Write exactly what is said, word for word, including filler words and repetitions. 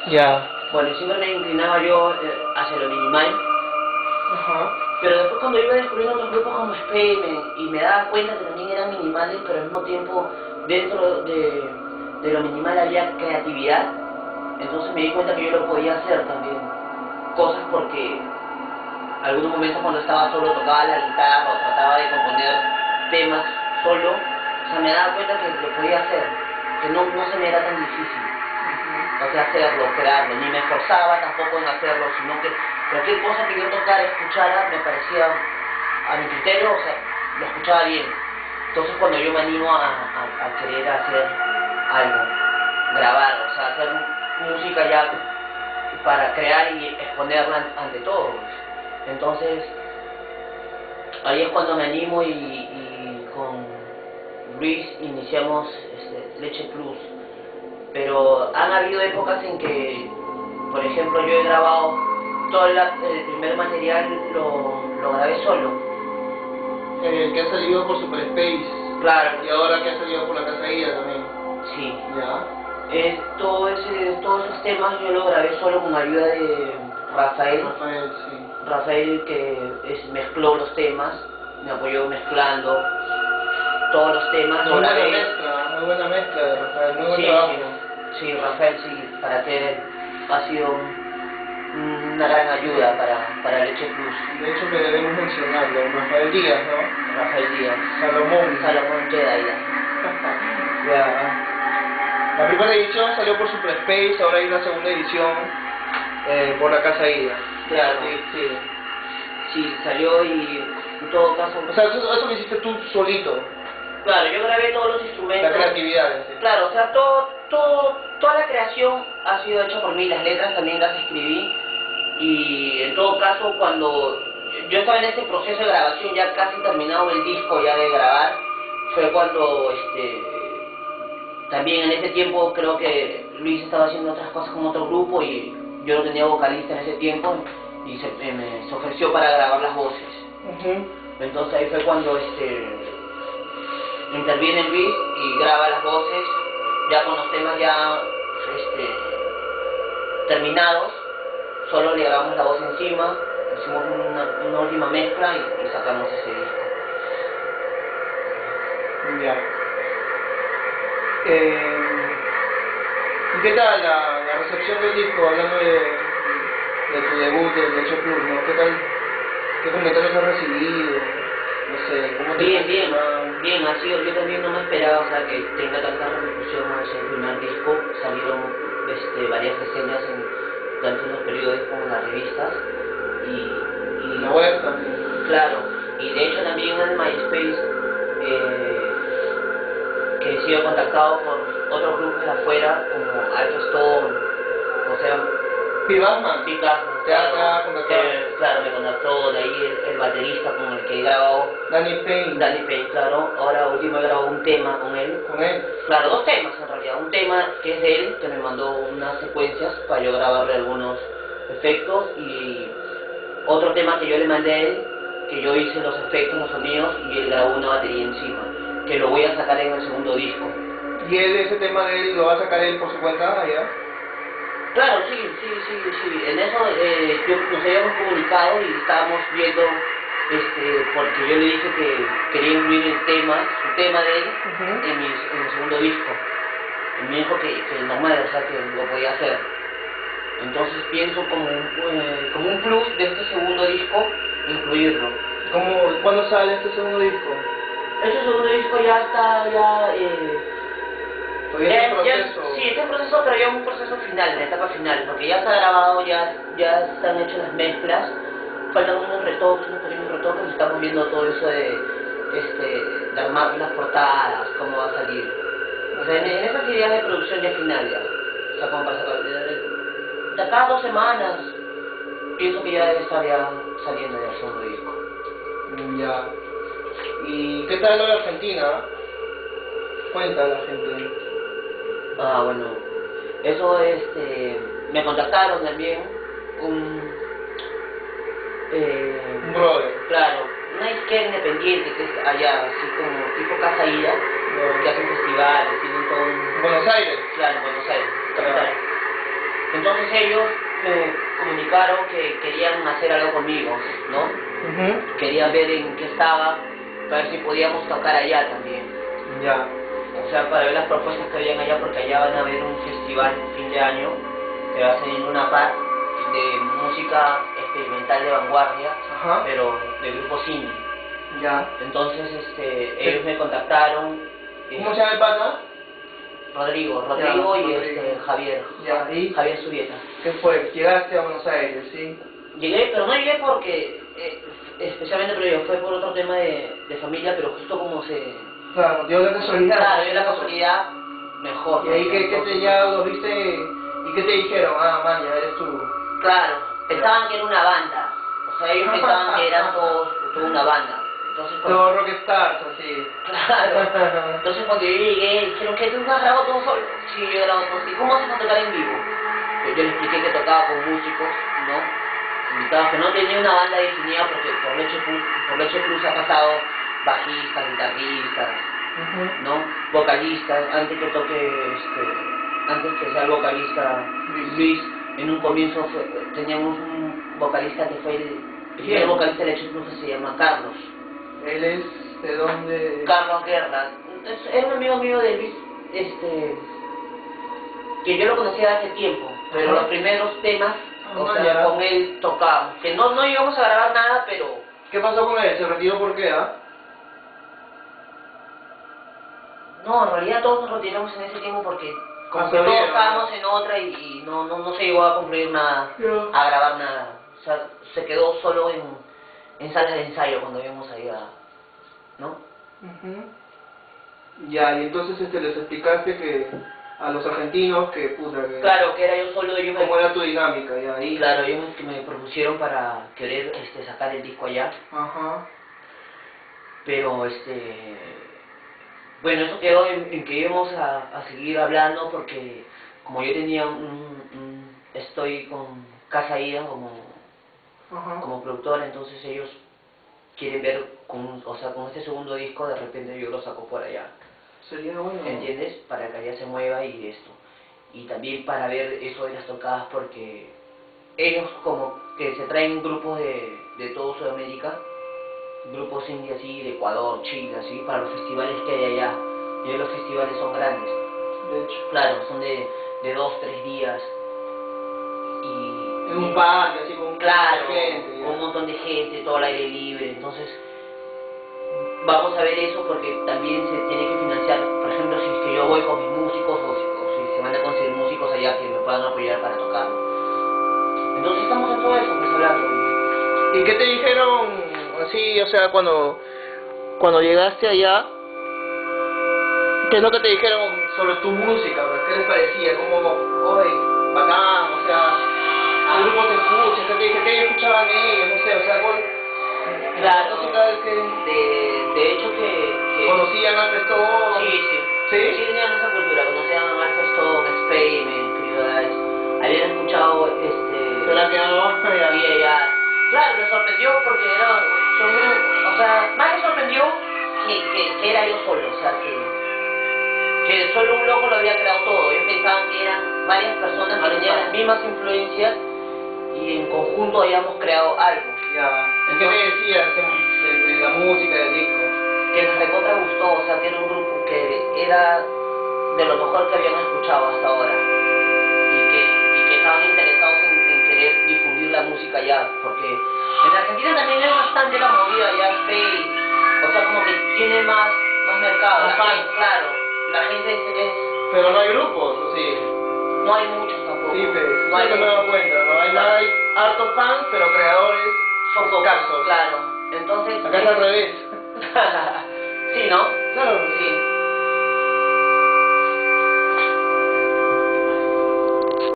Ya. Bueno, siempre me inclinaba yo eh, hacia lo minimal. Ajá. Pero después cuando iba descubriendo otros grupos como Experiment y me daba cuenta que también eran minimales, pero al mismo tiempo dentro de, de lo minimal había creatividad, entonces me di cuenta que yo lo podía hacer también. Cosas porque algunos momentos cuando estaba solo tocaba la guitarra o trataba de componer temas solo, o sea, me daba cuenta que lo podía hacer, que no, no se me era tan difícil. O sea, hacerlo, crearlo, ni me esforzaba tampoco en hacerlo, sino que cualquier cosa que yo tocara, escuchara, me parecía a mi criterio, o sea, lo escuchaba bien. Entonces cuando yo me animo a, a, a querer hacer algo, grabar, o sea, hacer música ya para crear y exponerla ante todos. Entonces, ahí es cuando me animo y, y con Luis iniciamos este, Leche Plus. Pero han habido épocas en que, por ejemplo, yo he grabado todo la, el primer material, lo, lo grabé solo. El que ha salido por Super Space. Claro. Y ahora que ha salido por la Casa Guía también. Sí. Ya. Eh, todo ese, todos esos temas yo lo grabé solo con ayuda de Rafael. Rafael, sí. Rafael que es, mezcló los temas, me apoyó mezclando todos los temas. Muy buena mezcla, muy buena mezcla de Rafael, muy buen sí, trabajo. Sí, sí, Rafael sí, para que ha sido un, una gran ayuda para, para Leche Plus. De hecho que debemos mencionarlo, Rafael Díaz, ¿no? Rafael Díaz. Salomón. Salomón Jedi. Ya. La primera edición salió por Super Space, ahora hay una segunda edición eh, por la Casa Ida. Claro, sí, sí. Sí, salió y en todo caso... O sea, eso, eso lo hiciste tú solito. Claro, yo grabé todos los instrumentos. La creatividad. ¿Sí? Claro, o sea, todo, todo, toda la creación ha sido hecha por mí, las letras también las escribí. Y en todo caso, cuando yo estaba en ese proceso de grabación, ya casi terminado el disco ya de grabar, fue cuando este también en ese tiempo creo que Luis estaba haciendo otras cosas con otro grupo y yo no tenía vocalista en ese tiempo y se, eh, me, se ofreció para grabar las voces. Uh-huh. Entonces ahí fue cuando este interviene Luis y graba las voces ya con los temas ya este, terminados, solo le grabamos la voz encima, hicimos una, una última mezcla y, y sacamos ese disco. Ya. Eh, ¿Y qué tal la, la recepción del disco, hablando de, de tu debut de Leche Plus, ¿no? ¿Qué tal, qué comentarios has recibido? No sé, ¿cómo te Bien, bien, bien, ha sido, yo también no me esperaba, o sea, que tenga tanta repercusión a ese primer disco. Salieron este, varias reseñas en, tanto en los periódicos como en las revistas y... y la web también. Claro, y de hecho también en MySpace eh, que he sido contactado por otros grupos de afuera como Alto Stone, o sea... Pete Gassman. Pete Gassman, claro, claro, que, claro, me contactó, de ahí el, el baterista con el que he grabado. Danny Payne. Danny Payne, claro, ahora último he grabado un tema con él. ¿Con él? Claro, dos temas en realidad, un tema que es de él, que me mandó unas secuencias para yo grabarle algunos efectos y otro tema que yo le mandé a él, que yo hice los efectos, los sonidos y él grabó una batería encima, que lo voy a sacar en el segundo disco. ¿Y él, ese tema de él, lo va a sacar él por su cuenta allá? Claro, sí, sí, sí, sí. En eso eh, yo, nos habíamos comunicado y estábamos viendo, este, porque yo le dije que quería incluir el tema, su tema de él, uh-huh. en, mi, en el segundo disco. Y me dijo que, que normal, o sea, que lo podía hacer. Entonces pienso como un, eh, como un plus de este segundo disco, incluirlo. ¿Cómo, ¿Cuándo sale este segundo disco? Este segundo disco ya está, ya... Eh, ¿Todavía está en ya, proceso? Ya, sí, está en proceso, pero ya es un proceso final, en la etapa final, porque ya está grabado, ya, ya están hechas las mezclas, faltan unos retoques, unos pequeños retoques, y estamos viendo todo eso de, este, de armar las portadas, cómo va a salir. O sea, en, en esas ideas de producción ya final ya, o sea, como para sacar, de, de, de acá a dos semanas, pienso que ya debe estar ya saliendo ya el segundo disco. Ya. ¿Y qué tal lo de Argentina? Cuenta la gente. Ah, bueno, eso este, me contactaron también un... Eh, un brother. Claro, una izquierda independiente que es allá, así como tipo Casa Ida, no. Que hacen festivales, tienen todo un... Buenos Aires. Claro, en Buenos Aires, capital. Entonces ellos me comunicaron que querían hacer algo conmigo, ¿no? Ujú. Querían ver en qué estaba, para ver si podíamos tocar allá también. Ya. O sea, para ver las propuestas que habían allá, porque allá van a haber un festival fin de año que va a ser en Luna Park de música experimental de vanguardia, Ajá. pero de grupo indie. Ya. Entonces, este, ellos me contactaron. ¿Cómo eh, se llama el pata? Rodrigo, Rodrigo Ya, y Rodrigo. este, Javier, Ya, ¿y? Javier Zurieta. ¿Qué fue? Llegaste a Buenos Aires, ¿sí? Llegué, pero no llegué porque, eh, especialmente por ello, fue por otro tema de, de familia, pero justo como se... Claro, dio la casualidad. Claro, dio la casualidad, mejor. Y ahí que, que te Entonces, ya lo viste, ¿y qué te dijeron? Ah, man, ya eres tú. claro, pensaban que era una banda. O sea, ellos pensaban que era todo, toda una banda. Entonces, cuando- Todo rockstars, así. Claro. Entonces cuando yo llegué, dijeron que tú no has grabado todo solo. Sí, yo grabo todo. ¿Y cómo haces para tocar en vivo? Pues yo les expliqué que tocaba con músicos, ¿no? Invitados, que no tenía una banda definida porque por Leche Plus, por Leche Plus ha pasado bajistas, guitarristas, Ujú. ¿no? Vocalistas, antes que toque, este, antes que sea el vocalista Luis. Luis, en un comienzo fue- teníamos un vocalista que fue el primer ¿Quién? vocalista de Leche Plus, que se llama Carlos. Él es de dónde. Carlos Guerra, es, era un amigo mío de Luis, este, que yo lo conocía hace tiempo, pero Ajá. los primeros temas, Ah, o sea, ya. con él tocábamos, que no, no íbamos a grabar nada, pero ¿Qué pasó con él? ¿Se retiró por qué, ah? no, en realidad todos nos retiramos en ese tiempo porque como Ah, que se todos abrieron, estábamos ¿no? en otra y, y no, no, no se llegó a concluir nada, Ya. a grabar nada, o sea, se quedó solo en, en salas de ensayo cuando íbamos ahí a, ¿no? Ujú. Ya, y entonces este, les explicaste que a los argentinos que puta, que Claro, que era yo solo, ellos me... cómo era tu dinámica, ya ahí. Y claro, ellos me, me propusieron para querer este, sacar el disco allá, Ajá. pero este, bueno, eso quedó en, en que íbamos a, a seguir hablando porque como yo tenía un, un- estoy con Casa Ida como, Ajá. como productor, entonces ellos quieren ver, con, o sea, con este segundo disco de repente yo lo saco por allá, Sería bueno. ¿entiendes? Para que allá se mueva y esto, y también para ver eso de las tocadas porque ellos como que se traen grupos de, de todo Sudamérica, grupos indie así, de Ecuador, Chile, así, para los festivales que hay allá. Y los festivales son grandes, De hecho. claro, son de, de dos, tres días. Y, En un parque, así con un claro, montón de gente, ya. un montón de gente, todo al aire libre. Entonces, vamos a ver eso porque también se tiene que financiar, por ejemplo, si es que yo voy con mis músicos o si, o si se van a conseguir músicos allá que me puedan apoyar para tocarlo. Entonces estamos en todo eso, pues hablando. Y, ¿Y qué te dijeron así, o sea, cuando, cuando llegaste allá? ¿Qué es lo que te dijeron sobre tu música? Pues? ¿Qué les parecía? Como, oye, bacán, o sea, ¿qué grupo te escuchas? ¿Qué te dije? ¿Qué escuchaban ellos? No sé, o sea, ¿cuál, claro, música que de, de hecho que... que conocían antes todo? Sí, sí. ¿Sí? Sí tenían esa cultura, conocían a Marcos Stone, Experiment, Criodas, habían escuchado este... ¿Será que no? Ya. Y ella... Claro, me sorprendió porque era... Son, o sea, más me sorprendió que, que, que era yo solo, o sea, que... Que solo un loco lo había creado todo. Ellos pensaban que eran varias personas que tenían las mismas influencias y en conjunto habíamos creado algo. Ya. ¿Y qué te decías de, de, de la música, del disco? Que nos recontra gustó, o sea, que era un grupo que era de lo mejor que habían escuchado hasta ahora y que, y que estaban interesados en, en querer difundir la música allá, porque en Argentina también es bastante la movida ya, space, o sea, como que tiene más, más mercado, Más la fans. gente, claro, la gente es, es- Pero no hay grupos, ¿o sí? no hay muchos tampoco, Sí, pues, no hay eso me he dado muchos. cuenta, ¿no? Hay, Claro. hay hartos fans, pero creadores Son pocos, escasos. claro, entonces... Acá es al revés. sí, ¿no? Claro. Sí.